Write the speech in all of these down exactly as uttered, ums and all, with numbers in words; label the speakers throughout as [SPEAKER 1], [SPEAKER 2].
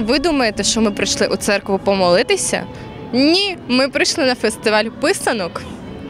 [SPEAKER 1] Ви думаєте, що ми прийшли у церкву помолитися? Ні, ми прийшли на фестиваль писанок.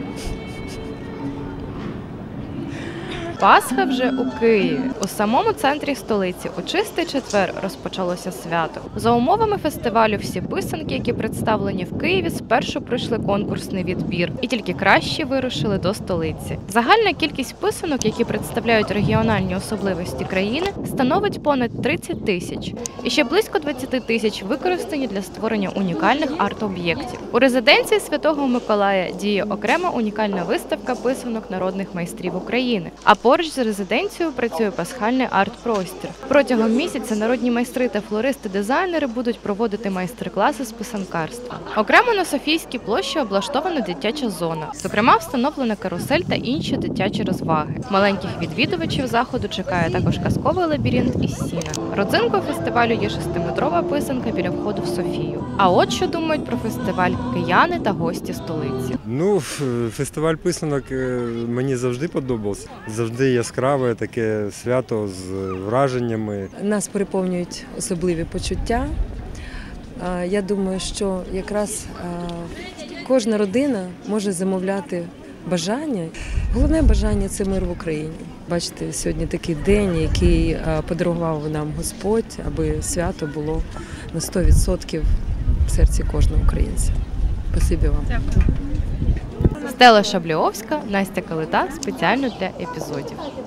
[SPEAKER 2] Пасха вже у Києві. У самому центрі столиці у Чистий четвер розпочалося свято. За умовами фестивалю всі писанки, які представлені в Києві, спершу пройшли конкурсний відбір, і тільки кращі вирушили до столиці. Загальна кількість писанок, які представляють регіональні особливості країни, становить понад тридцять тисяч. І ще близько двадцять тисяч використані для створення унікальних арт-об'єктів. У резиденції Святого Миколая діє окрема унікальна виставка писанок народних майстрів України. А поруч з резиденцією працює пасхальний арт-простір. Протягом місяця народні майстри та флористи-дизайнери будуть проводити майстер-класи з писанкарства. Окремо на Софійській площі облаштована дитяча зона. Зокрема, встановлена карусель та інші дитячі розваги. Маленьких відвідувачів заходу чекає також казковий лабіринт із сіна. Родзинкою фестивалю є шестиметрова писанка біля входу в Софію. А от що думають про фестиваль кияни та гості столиці.
[SPEAKER 3] Ну, фестиваль писанок мені завжди подобався. Завжди яскраве таке свято з враженнями.
[SPEAKER 4] Нас переповнюють особливі почуття. Я думаю, що якраз кожна родина може замовляти бажання. Головне бажання – це мир в Україні. Бачите, сьогодні такий день, який подарував нам Господь, аби свято було на сто відсотків в серці кожного українця. Спасибі вам.
[SPEAKER 2] Стела Шабліовська, Настя Калита спеціально для епізодів.